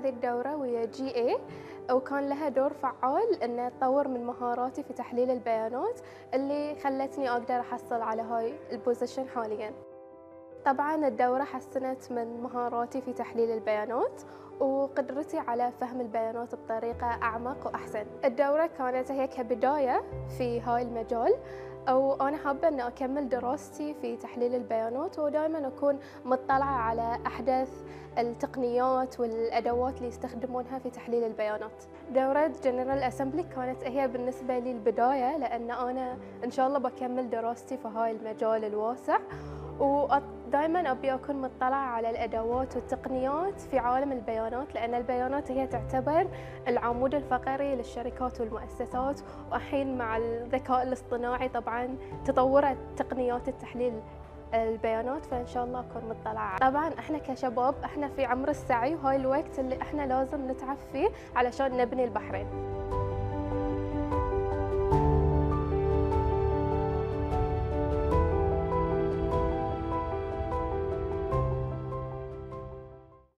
هذه الدورة ويا GA، وكان لها دور فعال إنها تطور من مهاراتي في تحليل البيانات اللي خلتني أقدر أحصل على هاي البوزيشن حالياً. طبعاً الدورة حسنت من مهاراتي في تحليل البيانات وقدرتي على فهم البيانات بطريقة أعمق وأحسن. الدورة كانت هي كبداية في هاي المجال، وأنا حابة أن أكمل دراستي في تحليل البيانات ودائماً أكون مطلعة على أحدث التقنيات والأدوات اللي يستخدمونها في تحليل البيانات. دورة جنرال أسمبلي كانت هي بالنسبة لي البداية، لأن أنا إن شاء الله بكمل دراستي في هاي المجال الواسع، ودائما أبي أكون مطلعة على الأدوات والتقنيات في عالم البيانات، لأن البيانات هي تعتبر العمود الفقري للشركات والمؤسسات. والحين مع الذكاء الاصطناعي طبعا تطورت تقنيات التحليل البيانات، فإن شاء الله أكون مطلعة. طبعا احنا كشباب احنا في عمر السعي، وهاي الوقت اللي احنا لازم نتعب فيه علشان نبني البحرين.